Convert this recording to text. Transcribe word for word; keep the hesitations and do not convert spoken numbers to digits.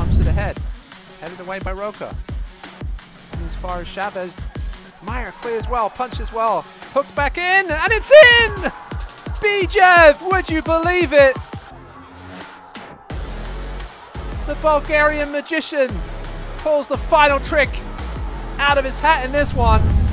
Bumps it ahead. Headed away by Roca. And as far as Chavez, Meyer clears well, punches well. Hooked back in, and it's in! Bijev, would you believe it? The Bulgarian magician pulls the final trick out of his hat in this one.